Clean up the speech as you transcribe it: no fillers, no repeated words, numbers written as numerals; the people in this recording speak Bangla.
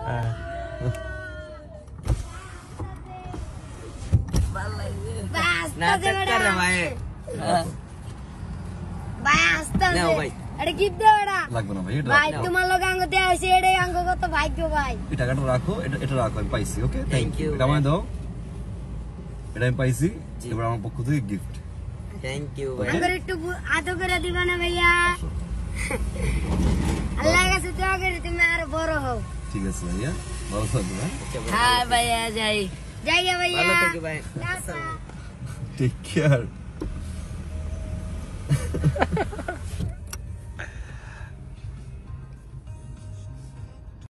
নাটক করে ভাই ভাই আসতে নাও ভাই এটা গিফট দাও এটা লাগবে না ভাই এটা ভাই তোমার লোক আঙ্গ দিয়ে আসে এটাই আঙ্গ কত ভাগ্য ভাই এই টাকাটা রাখো এটা রাখো আমি পাইছি ওকে Thank you, এটা আমায় ভাই। দাও এটা আমি পাইছি জি। এবার আমার পক্ষ থেকে গিফট থ্যাংক ইউ ভাই আঙ্গুর একটু আদর করে দিবা না ভাইয়া আল্লাহর কাছে দোয়া করি তুমি আর বড় হও ঠিক আছে ভাইয়া ভালো থাকবে হ্যাঁ ভাইয়া যাই জায়গা ভাইয়া ভালো থেকো ভাই টাটা। Take care